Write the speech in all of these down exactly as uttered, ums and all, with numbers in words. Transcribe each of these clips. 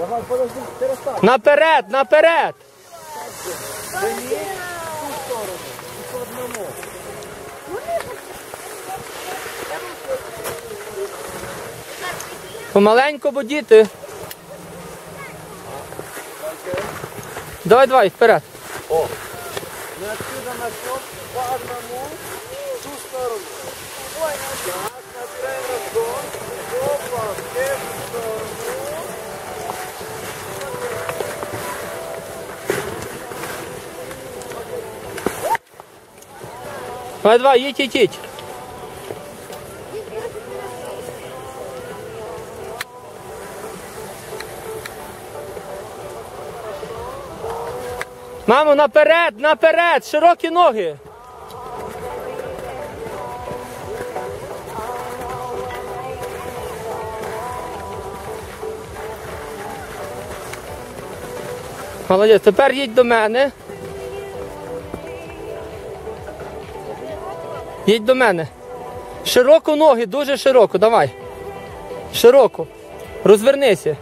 Давай, подожди, перестань. Наперед, наперед! Вийдіть в ту сторону. І по одному. Помаленьку, бо діти. Давай, давай, вперед. О. Мы отсюда начнем по одному в ту сторону. Так, набираем разгон. Опа, в эту сторону. Давай, давай, їдь, їдь, їдь. Мамо, наперед, наперед, широкі ноги. Молодець, тепер їдь до мене. Їдь до мене. Широко ноги, дуже широко, давай. Широко. Розвернися.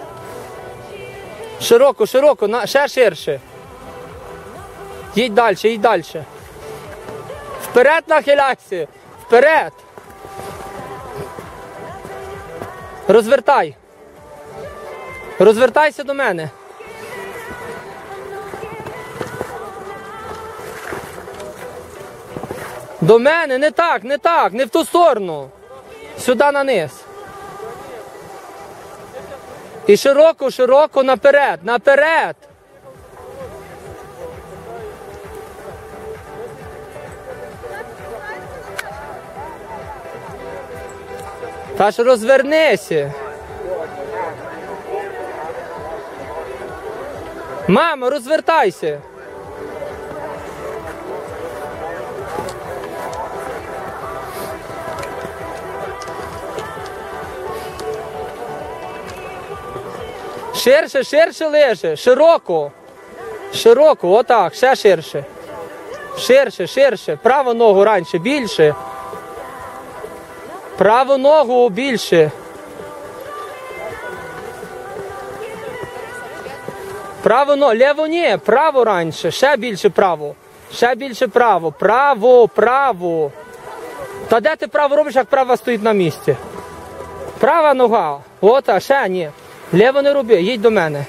Широко, широко, на... ще ширше. Їдь далі, їдь далі. Вперед нахиляйся. Вперед. Розвертай. Розвертайся до мене. До мене, не так, не так, не в ту сторону. Сюди на низ. І широко, широко наперед, наперед. Та ж розвернися. Мамо, розвертайся. Ширше, ширше лежи, широко. Широко, отак, ще ширше. Ширше, ширше. Праву ногу раніше, більше. Праву ногу більше. Праву ногу, ліву ні, право раніше, ще більше право. Ще більше право, право, право. Та де ти право робиш, як права стоїть на місці? Права нога, ота, ще ні. Ліво не роби, їдь до мене.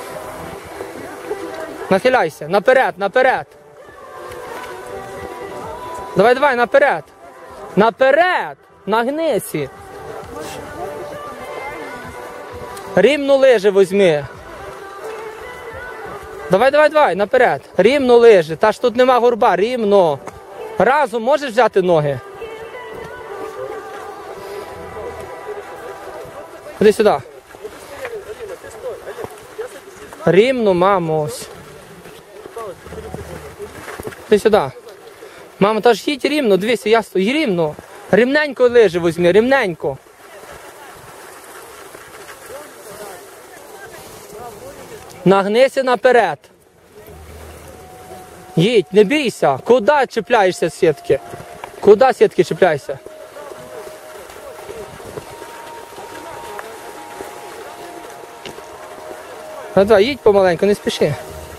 Нахиляйся, наперед, наперед. Давай, давай, наперед. Наперед, нагнися. Рівно лежи візьми. Давай, давай, давай, наперед. Рівно лежи, та ж тут нема горба, рівно. Разом можеш взяти ноги? Ходи сюди. Рівно, мамо, ось. Ти сюди. Мамо, та ж їдь рівно, дивися, я стою, рівно. Рівненько лежи візьми, рівненько. Нагнися наперед. Їдь, не бійся. Куди чіпляєшся з сітки? Куди сітки чіпляєшся? Ну давай, їдь помаленьку, не спіши.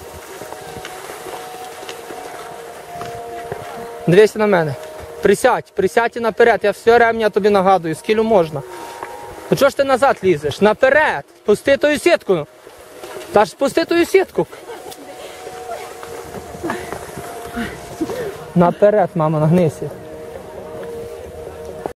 Дивися на мене. Присядь, присядь і наперед. Я все ремня тобі нагадую, скільки можна. Ну чого ж ти назад лізеш? Наперед! Пусти тою сітку. Та ж спусти тою сітку. Наперед, мама, нагнися.